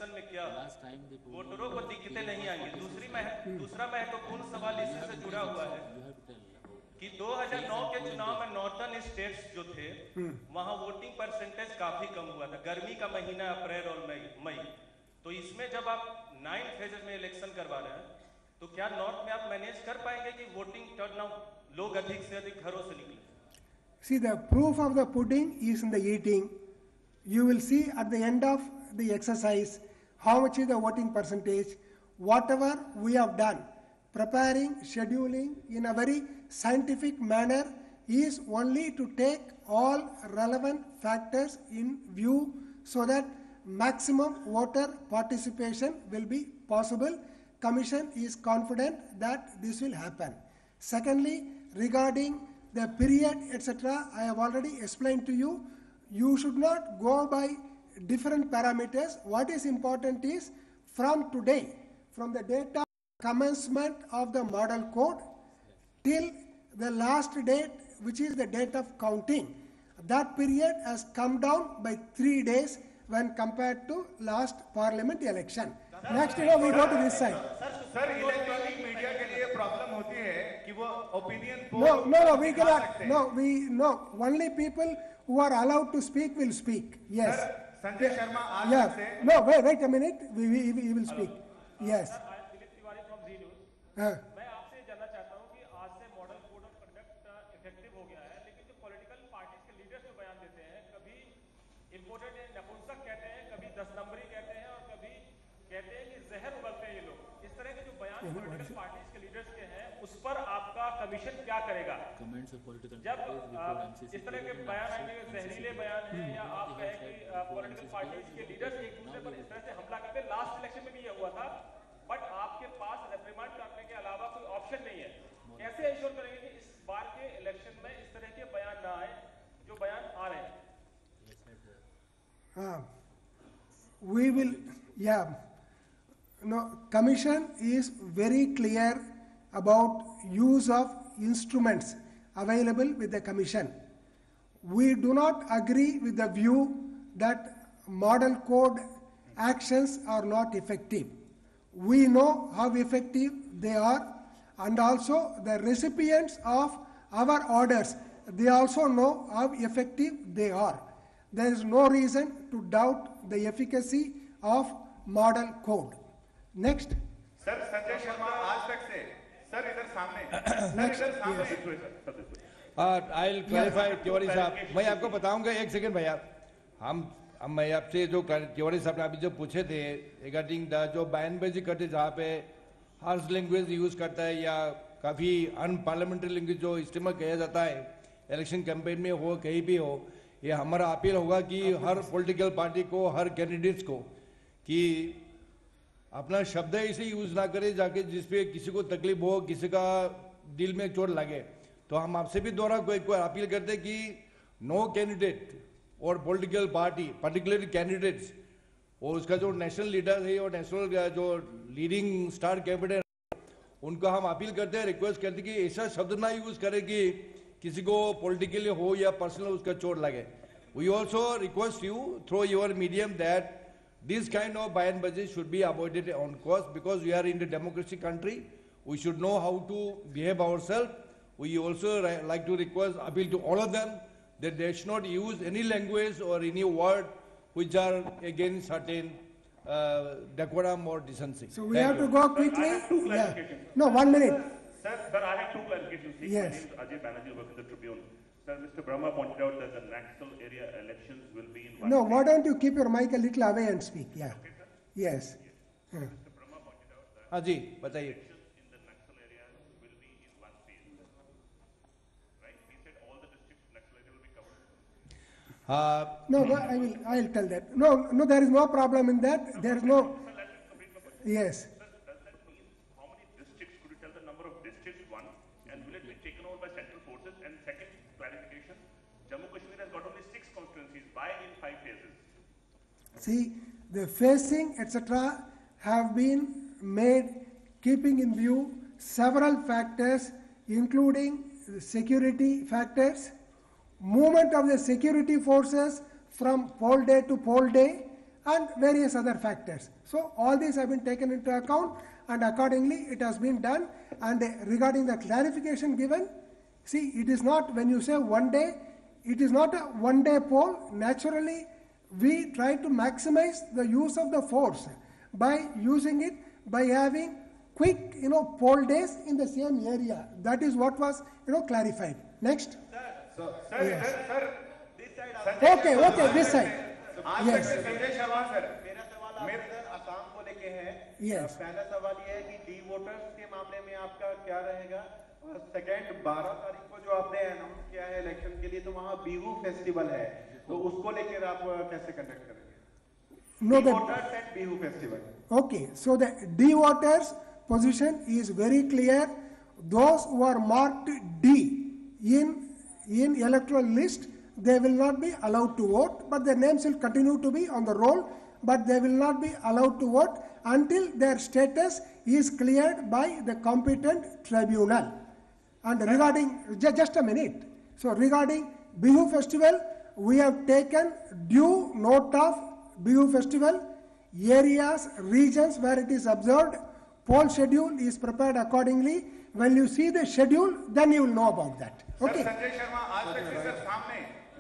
Election में क्या वोटरों को दिक्कतें नहीं आएंगी। दूसरा महत्वपूर्ण सवाल इसी से जुड़ा हुआ है कि 2009 के चुनाव में नॉर्थर्न स्टेट्स जो थे वहां वोटिंग परसेंटेज काफी कम हुआ था, गर्मी का महीना अप्रैल और मई। तो इसमें जब आप 9 फेजेस में इलेक्शन करवा रहे हैं तो क्या नॉर्थ में आप मैनेज कर पाएंगे कि वोटिंग टर्नआउट लोग अधिक से अधिक घरों से निकले? See, the proof of the pudding is in the eating. You will see at the end of the exercise how much is the voting percentage. Whatever we have done, preparing, scheduling in a very scientific manner is only to take all relevant factors in view so that maximum voter participation will be possible. Commission is confident that this will happen. Secondly, regarding the period, etc., I have already explained to you, you should not go by different parameters. What is important is from today, from the date of commencement of the model code till the last date, which is the date of counting, that period has come down by 3 days when compared to last parliament election. Next, we go to this side. Sir, electronic media के लिए problem होती है कि वो opinion No, we cannot. Only people who are allowed to speak will speak. Yes. Sanjay Sharma Aaj Yes. से No, wait a minute. We will speak. Yes. Dilip Tiwari from Zee News. मैं आपसे जानना चाहता हूं कि आज से model code of conduct effective हो गया है, लेकिन जो पॉलिटिकल पार्टीज के लीडर्स जो बयान देते हैं, कभी इंपोर्टेड नपुंसक कहते हैं, कभी 10 नंबरी कहते हैं और कभी कहते हैं कि जहर उगलते हैं ये लोग। इस तरह के जो बयान पॉलिटिकल पार्टीज के लीडर्स के हैं, उस पर आपका कमीशन क्या करेगा? जब इस तरह के बयान आएंगे, जहरीले बयान हैं, या आप कहें कि पॉलिटिकल पार्टीज के लीडर्स एक दूसरे पर इस तरह से हमला करते हैं, लास्ट इलेक्शन में भी ये हुआ था, बट आपके पास रिप्रिमांड करने के अलावा कोई ऑप्शन नहीं है। कैसे इंश्योर करेंगे कि इस बार के इलेक्शन में इस तरह के बयान ना आए जो बयान आ रहे हैं? We will, no, Commission is very clear about use of instruments available with the Commission. We do not agree with the view that model code actions are not effective. We know how effective they are, and also the recipients of our orders, they also know how effective they are. There is no reason to doubt the efficacy of model code. Next. Sir, Sanjay Sharma Aaj Tak से sir इधर सामने I'll clarify Tiwari साहब, मैं आपको बताऊंगा। एक second भैया, मैं आपसे जो तिवारी साहब ने अभी जो पूछे थे रिगार्डिंग जो बयानबाजी करते जहाँ पे हार्श लैंग्वेज यूज करता है या काफी अनपार्लियामेंट्री लैंग्वेज जो इस्तेमाल किया जाता है इलेक्शन कैंपेन में हो कहीं भी हो, ये हमारा अपील होगा कि हर पॉलिटिकल पार्टी को, हर कैंडिडेट्स को, कि अपना शब्द ऐसे यूज ना करे जाके जिसपे किसी को तकलीफ हो, किसी का दिल में चोट लगे। तो हम आपसे भी दोबारा कोई अपील करते हैं कि नो कैंडिडेट और पॉलिटिकल पार्टी, पर्टिकुलरली कैंडिडेट्स और उसका जो नेशनल लीडर है और नेशनल जो लीडिंग स्टार कैंडिडेट, उनको हम अपील करते हैं, रिक्वेस्ट करते हैं कि ऐसा शब्द ना यूज करे कि किसी को पॉलिटिकली हो या पर्सनल उसका चोट लगे। We also request you through your medium that this kind of bayanbazi should be avoided on course, because we are in the democracy country. We should know how to behave ourselves. We also like to request, appeal to all of them that they should not use any language or any word which are against certain decorum or decency. So we have to go quickly. No, 1 minute. Sir, I have 2 clarifications. Yes. My name is Ajay Banerjee, work in the Tribune. Sir, Mr. Brahma pointed out that the Naxal area elections will be in one No, state. why don't you keep your mic a little away and speak? Yeah. Okay, sir? Yes. Mr. Brahma pointed out that हाँ जी बताइए। elections in the Naxal area will be in one phase. Right? He said all the districts Naxal area will be covered. No, I will tell that. No, there is no problem in that. There is no. Sir, let me complete my question. Yes. Sir, does that mean how many districts, could you tell the number of districts, one, and will it be taken over by central forces? And second clarification, Jammu Kashmir has got only 6 constituencies. Why in 5 phases? See, the phasing, etc., have been made keeping in view several factors, including security factors, movement of the security forces from poll day to poll day, and various other factors. So all these have been taken into account, and accordingly it has been done. And regarding the clarification given, see, it is not, when you say 1 day, it is not a 1 day poll. Naturally, we try to maximize the use of the force by using it, by having quick, poll days in the same area. That is what was, clarified. Next. Yes. Okay, this side. Yes. Sanjay Sharma sir, मेरा सवाल आपसे असम को लेके है। Yes. पहला सवाल ये है कि डी वोटर्स के मामले में आपका क्या रहेगा, और सेकंड 12 तारीख को जो आपने अनाउंस किया है इलेक्शन के लिए, तो वहाँ बिहू फेस्टिवल है, तो उसको लेकर आप कैसे कंडक्ट करेंगे? No, the the, voters and Bihu festival. okay, so the D voters position is very clear. Those who are marked D in electoral list, they will not be allowed to vote, but their names will continue to be on the roll, but they will not be allowed to vote until their status is cleared by the competent tribunal. And regarding, just a minute, so regarding Bihu festival, we have taken due note of Bihu festival, areas, regions where it is observed, poll schedule is prepared accordingly. When you see the schedule, then you will know about that. Okay. Sir Sanjay Sharma Aaj Tak से sir सामने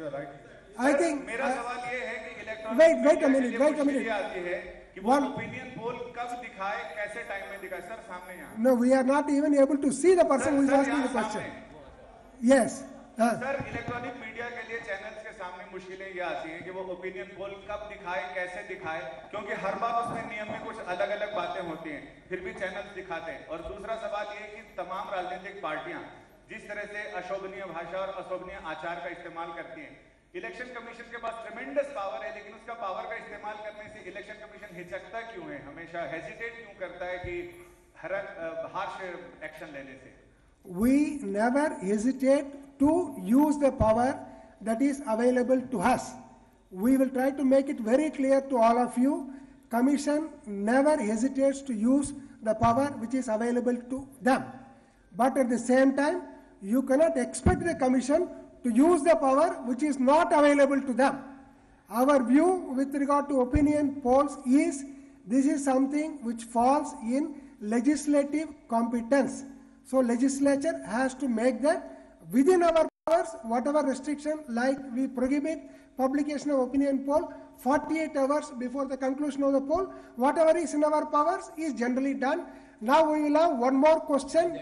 I think, मेरा सवाल ये है कि electronic wait a minute. आती है कि वो One- ओपिनियन पोल कब दिखाए, कैसे टाइम में दिखाए, सर सामने यहाँ no, we are not even able to see the person who is asking the question. Yes. Sir electronic media के लिए चैनल्स के सामने मुश्किलें ये आती हैं कि वो ओपिनियन पोल कब दिखाए, कैसे दिखाए, क्योंकि हर बार उसमें नियम में कुछ अलग अलग बातें होती हैं, फिर भी चैनल्स दिखाते हैं। और दूसरा सवाल ये है कि तमाम राजनीतिक पार्टियां जिस तरह से अशोभनीय भाषा और अशोभनीय आचार का इस्तेमाल करती हैं, इलेक्शन कमीशन के पास ट्रेमेंडस पावर है, लेकिन उसका पावर का इस्तेमाल करने से इलेक्शन कमीशन हिचकता क्यों है, हमेशा हेजिटेट क्यों करता है कि हार्श एक्शन लेने से? We never hesitate to use the power that is available to us. We will try to make it very clear to all of you. Commission never hesitates to use the power which is available to them. But at the same time, you cannot expect the Commission to use the power which is not available to them. Our view with regard to opinion polls is this is something which falls in legislative competence. So legislature has to make that within our powers, whatever restriction, like we prohibit publication of opinion poll 48 hours before the conclusion of the poll, whatever is in our powers is generally done. Now we will have one more question.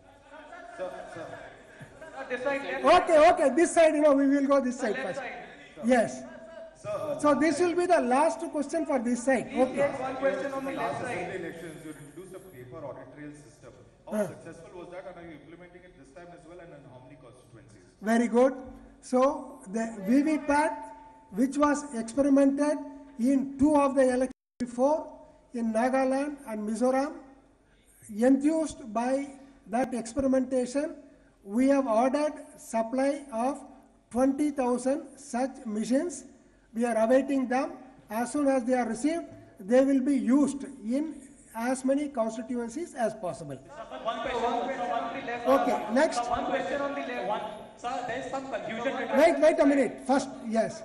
Okay, this side, we will go this side first. Yes. So this will be the last question for this side. Okay. One question on the left side. Elections, you introduced a paper audit trail system. How successful was that, and are you implementing it this time as well, and in how many constituencies? Very good. So the VVPAT, which was experimented in 2 of the elections before, in Nagaland and Mizoram, enthused by that experimentation, we have ordered supply of 20,000 such machines. We are awaiting them. As soon as they are received, they will be used in as many constituencies as possible. One question on the left. Okay, next. One question on the left. Sir, there is some confusion. Wait a minute. First, yes.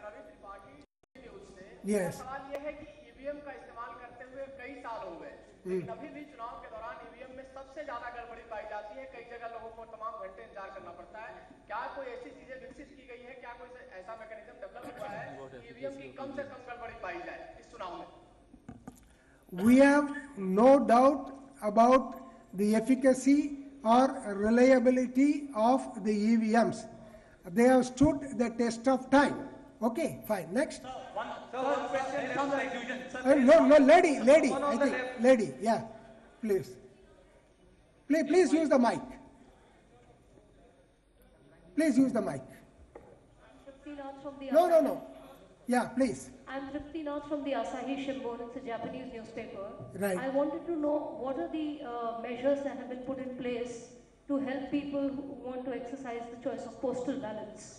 Yes. सवाल ये है कि EVM का इस्तेमाल करते हुए कई साल हो गए, लेकिन अभी भी चुनाव के दौरान ईवीएम में सबसे ज्यादा गड़बड़ी पाई जाती है। कई जगह लोगों को तमाम घंटे इंतजार करना पड़ता है। क्या कोई ऐसी चीजें विकसित की गई है, क्या कोई ऐसा मैकेनिज्म डेवलप हुआ है कि ईवीएम की कम से कम गड़बड़ी पाई जाए इस चुनाव में? We have no doubt about the efficacy or reliability of the EVMs. They have stood the test of time. Okay, fine. Next. One question, there is some confusion. Sir, No, lady, I think. Lady, yeah, please. Please use the mic. Please use the mic. Tripti Nath from the No. Yeah, please. I'm Tripti Nath from the Asahi Shimbun. It's a Japanese newspaper. Right. I wanted to know what are the measures that have been put in place to help people who want to exercise the choice of postal ballots.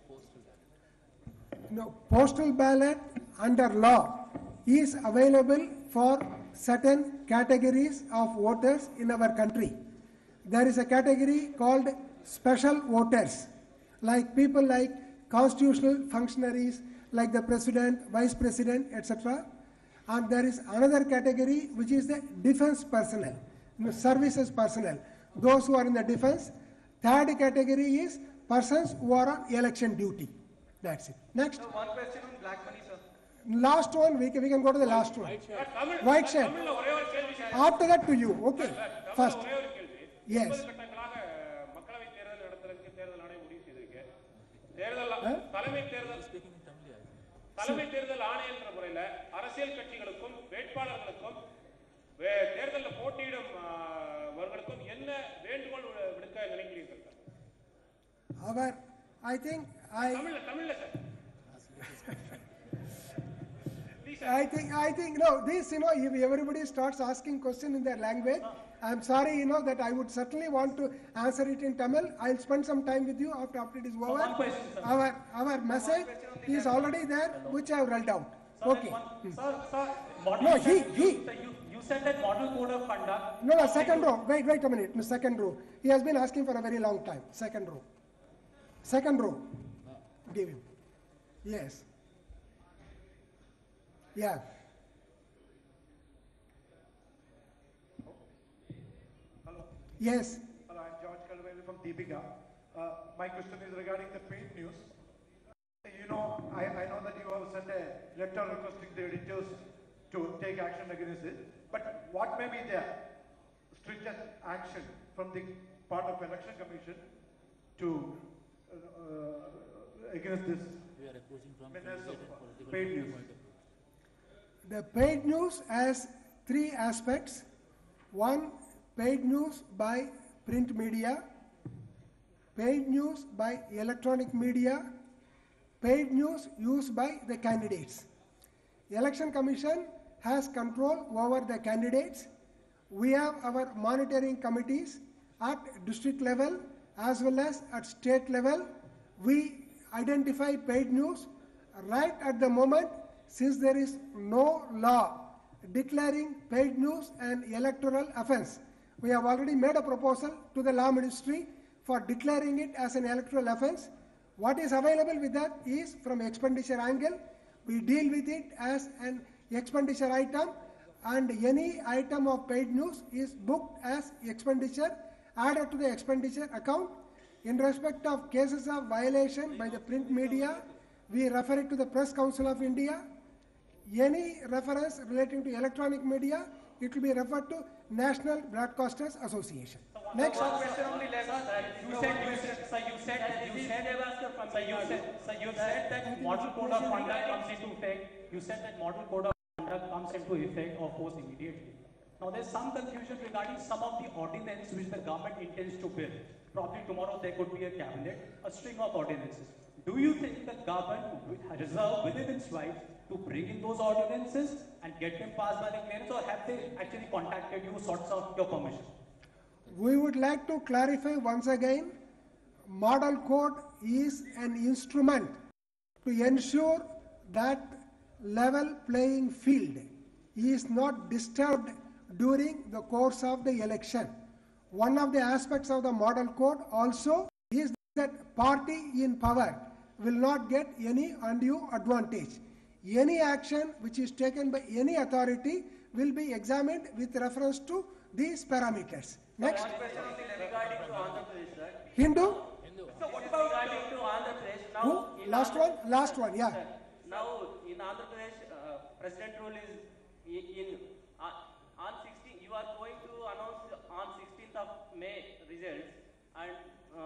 No, postal ballot under law is available for certain categories of voters in our country. There is a category called special voters, like people like constitutional functionaries, like the president, vice president, etc. And there is another category which is the defense personnel, services personnel, those who are in the defense. Third category is persons who are on election duty. That's it. Next. So one question on black money, sir. Last one, we can go to the last one. White shirt. After that to you, okay. First. Yes. தலைமை தேர்தல் ஆணையம் என்ற முறையில் அரசியல் கட்சிகளுக்கும் வேட்பாளர்களுக்கும் தேர்தலில் போட்டியிடும்வர்களுக்கும் என்ன வேண்டுகோள் விடுக்க நினைக்கிறீர்கள்? I think no, this, if everybody starts asking questions in their language, I'm sorry, that I would certainly want to answer it in Tamil. I'll spend some time with you after it is over. One question, sir. Our message is already there, which I have read out. Okay. Sir, No, you said that model code of conduct. No, second row. Wait a minute. No, second row. He has been asking for a very long time. Second row. Second row. Give him. Yes. Yeah. Hello. Yes. Hello, I'm George Kalweli from Deepika. My question is regarding the paid news. I know that you have sent a letter requesting the editors to take action against it. But what may be the stringent action from the part of Election Commission to against this menace of paid news? The paid news has three aspects. One, paid news by print media, paid news by electronic media, paid news used by the candidates. The Election Commission has control over the candidates. We have our monitoring committees at district level as well as at state level. We identify paid news right at the moment, since there is no law declaring paid news an electoral offence. We have already made a proposal to the Law Ministry for declaring it as an electoral offence. What is available with that is from expenditure angle. We deal with it as an expenditure item, and any item of paid news is booked as expenditure, added to the expenditure account. In respect of cases of violation by the print media, we refer it to the Press Council of India. Any reference relating to electronic media, it will be referred to National Broadcasters Association. Next. One question only left. You said that model code of conduct comes into effect. You said that model code of conduct comes into effect or force immediately. Now there's some confusion regarding some of the ordinances which the government intends to build. Probably tomorrow there could be a cabinet, a string of ordinances. Do you think the government reserve within its rights to bring in those ordinances and get them passed by the clearance, or have they actually contacted you, sorts of your permission? We would like to clarify once again, model code is an instrument to ensure that level playing field is not disturbed during the course of the election. One of the aspects of the model code also is that party in power will not get any undue advantage. Any action which is taken by any authority will be examined with reference to these parameters. Next. One question only regarding to Andhra Pradesh, sir. Hindu? So what about regarding to Andhra Pradesh? Now, Who? Last one, yeah. Now in Andhra Pradesh, president rule is on 16. You are going to announce on 16th of May results, and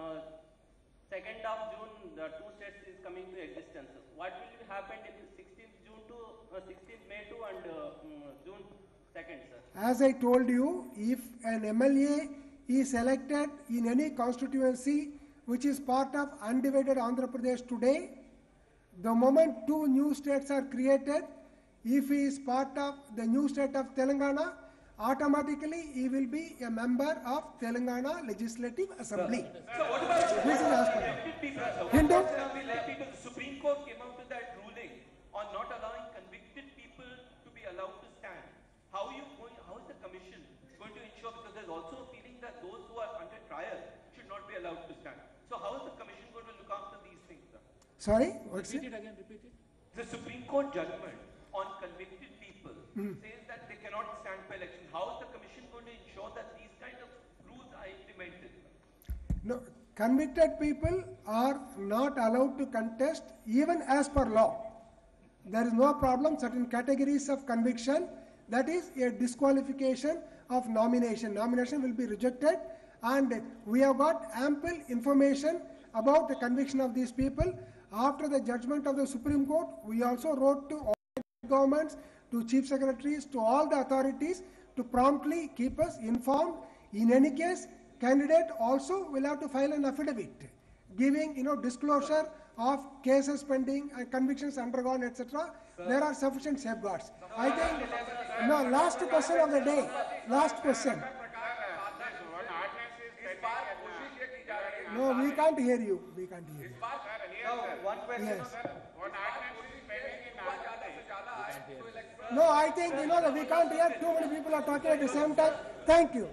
2nd of June the two states is coming to existence. What will happen in 16th June to 16th May to and June 2nd, sir? As I told you, if an MLA is elected in any constituency which is part of undivided Andhra Pradesh today, the moment two new states are created, if he is part of the new state of Telangana, automatically he will be a member of Telangana Legislative Assembly. So what about This is as per. elected people? Hindu? The Supreme Court came out with that ruling on not allowing convicted people to be allowed to stand. How is the commission going to ensure, because there's also a feeling that those who are under trial should not be allowed to stand. So how is the commission going to look after these things, sir? Sorry, what's it? Repeat it again, repeat it. The Supreme Court judgment on convicted people says that they cannot stand for election. How is the Commission going to ensure that these kind of rules are implemented? No, convicted people are not allowed to contest even as per law. There is no problem. Certain categories of conviction, that is a disqualification of nomination. Nomination will be rejected, and we have got ample information about the conviction of these people. After the judgment of the Supreme Court, we also wrote to all governments, to chief secretaries, to all the authorities to promptly keep us informed. In any case, candidate also will have to file an affidavit giving disclosure of cases pending and convictions undergone, etc. There are sufficient safeguards. I think, last question of the day, last question. No, we can't hear you. We can't hear you. One question. Yes. No, I think, that we can't hear. Too many people are talking at the same time. Thank you.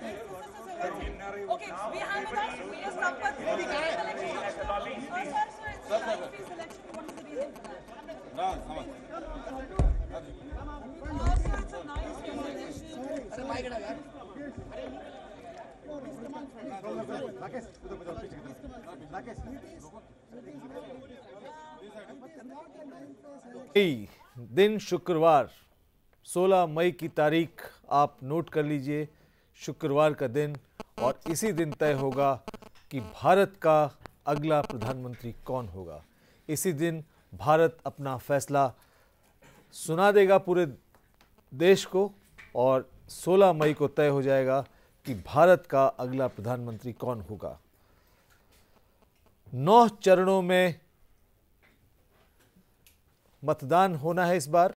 Okay, we have with us V.S. Sampath. Sir, selection, what is the reason for that? Sir, it's a nice election. दिन शुक्रवार 16 मई की तारीख आप note कर लीजिए, शुक्रवार का दिन, और इसी दिन तय होगा कि भारत का अगला प्रधानमंत्री कौन होगा। इसी दिन भारत अपना फैसला सुना देगा पूरे देश को, और 16 मई को तय हो जाएगा कि भारत का अगला प्रधानमंत्री कौन होगा। 9 चरणों में मतदान होना है इस बार।